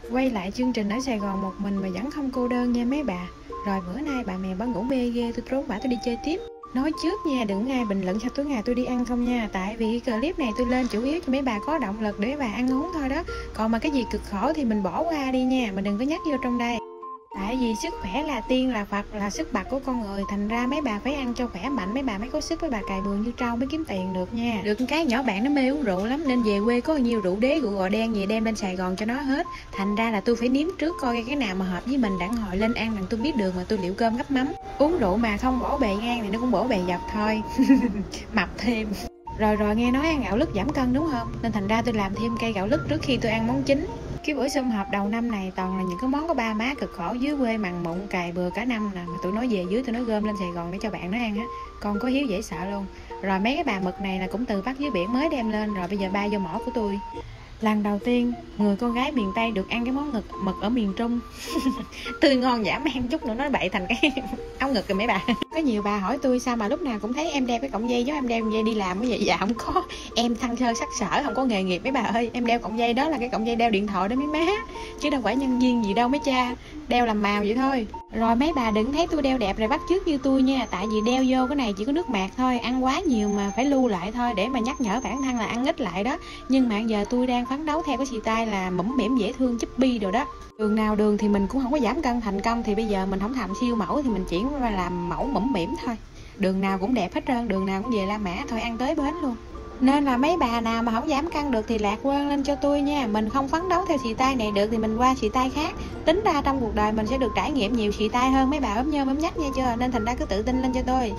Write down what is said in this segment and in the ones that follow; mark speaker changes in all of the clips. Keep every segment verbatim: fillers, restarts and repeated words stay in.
Speaker 1: Quay lại chương trình ở Sài Gòn một mình mà vẫn không cô đơn nha mấy bà. Rồi bữa nay bà mèo bà ngủ mê ghê, tôi trốn bả tôi đi chơi tiếp. Nói trước nha, đừng ai bình luận sao tối ngày tôi đi ăn không nha. Tại vì clip này tôi lên chủ yếu cho mấy bà có động lực để bà ăn uống thôi đó. Còn mà cái gì cực khổ thì mình bỏ qua đi nha, mình đừng có nhắc vô trong đây. Tại vì sức khỏe là tiên, là Phật, là sức bật của con người. Thành ra mấy bà phải ăn cho khỏe mạnh, mấy bà mới có sức, mấy bà cày bừa như trâu mới kiếm tiền được nha. Được cái nhỏ bạn nó mê uống rượu lắm, nên về quê có nhiều rượu đế, rượu gò đen gì đem lên Sài Gòn cho nó hết. Thành ra là tôi phải nếm trước coi cái nào mà hợp với mình, đặng hồi lên ăn đặng tôi biết đường mà tôi liệu cơm gắp mắm. Uống rượu mà không bổ bề ngang thì nó cũng bổ bề dọc thôi. Mập thêm. Rồi rồi nghe nói ăn gạo lứt giảm cân đúng không? Nên thành ra tôi làm thêm cây gạo lứt trước khi tôi ăn món chính. Cái bữa sum họp đầu năm này toàn là những cái món của ba má cực khổ dưới quê mằn mụn cày bừa cả năm nè, mà tụi nó về dưới tụi nó gom lên Sài Gòn để cho bạn nó ăn á. Con có hiếu dễ sợ luôn. Rồi mấy cái bà mực này là cũng từ bắt dưới biển mới đem lên, rồi bây giờ bay vô mỏ của tôi. Lần đầu tiên người con gái miền Tây được ăn cái món mực mực ở miền Trung. Tươi ngon dã man, chút nữa nó bậy thành cái áo ngực rồi mấy bà. Có nhiều bà hỏi tôi sao mà lúc nào cũng thấy em đeo cái cọng dây giống em đeo cọng dây đi làm cái vậy. Dạ không có, em thăng sơ sắc sở không có nghề nghiệp mấy bà ơi. Em đeo cọng dây đó là cái cọng dây đeo điện thoại đó mấy má, chứ đâu phải nhân viên gì đâu mấy cha. Đeo làm màu vậy thôi. Rồi mấy bà đừng thấy tôi đeo đẹp rồi bắt chước như tôi nha. Tại vì đeo vô cái này chỉ có nước mạc thôi, ăn quá nhiều mà phải lưu lại thôi, để mà nhắc nhở bản thân là ăn ít lại đó. Nhưng mà giờ tôi đang phấn đấu theo cái xì tay là mũm mỉm dễ thương chubby rồi đó. Đường nào đường thì mình cũng không có giảm cân thành công, thì bây giờ mình không thành siêu mẫu thì mình chuyển qua làm mẫu mũm mỉm thôi. Đường nào cũng đẹp hết trơn, đường nào cũng về La Mã thôi, ăn tới bến luôn. Nên là mấy bà nào mà không giảm cân được thì lạc quan lên cho tôi nha. Mình không phấn đấu theo xì tay này được thì mình qua xì tay khác. Tính ra trong cuộc đời mình sẽ được trải nghiệm nhiều xì tay hơn mấy bà ốm nhôm ốm nhách nha chưa. Nên thành ra cứ tự tin lên cho tôi.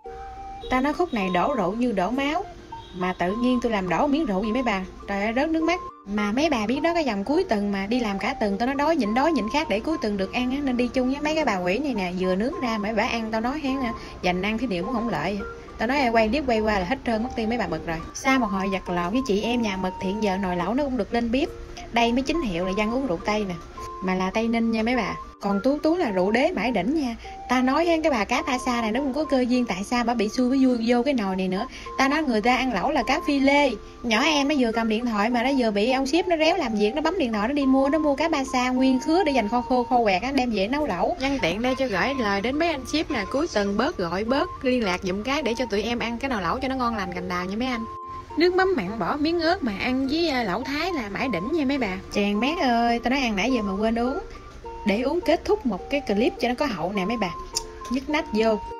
Speaker 1: Ta nói khúc này đổ rượu như đổ máu, mà tự nhiên tôi làm đổ miếng rượu gì mấy bà. Trời ơi rớt nước mắt. Mà mấy bà biết đó, cái dòng cuối tuần mà đi làm cả tuần tao nói đói nhịn đói nhịn khát để cuối tuần được ăn á, nên đi chung với mấy cái bà quỷ này nè. Vừa nướng ra mấy bà ăn tao nói hén dành ăn cái điều cũng không lợi. Tao nói quay điếp quay qua là hết trơn mất tiêu mấy bà mực rồi. Sau một hồi giặt lộn với chị em nhà mực thì giờ nồi lẩu nó cũng được lên bếp. Đây mới chính hiệu là dân uống rượu Tây nè, mà là Tây Ninh nha mấy bà. Còn Tú Tú là rượu đế mãi đỉnh nha. Ta nói cái bà cá tha sa này nó cũng có cơ duyên, tại sao bà bị xui với vui vô cái nồi này nữa. Ta nói người ta ăn lẩu là cá phi lê. Nhỏ em nó vừa cầm điện thoại mà nó vừa bị ông ship nó réo làm việc, nó bấm điện thoại nó đi mua, nó mua cá ba sa nguyên khứa để dành kho khô khô quẹt á, đem về nấu lẩu. Nhân tiện đây cho gửi lời đến mấy anh ship là cuối tuần bớt gọi bớt liên lạc giùm cái để cho tụi em ăn cái nồi lẩu cho nó ngon lành cành đào nha mấy anh. Nước mắm mặn bỏ miếng ớt mà ăn với lẩu Thái là mãi đỉnh nha mấy bà. Chàng mát ơi, tao nói ăn nãy giờ mà quên uống. Để uống kết thúc một cái clip cho nó có hậu nè mấy bà. Nhức nách vô.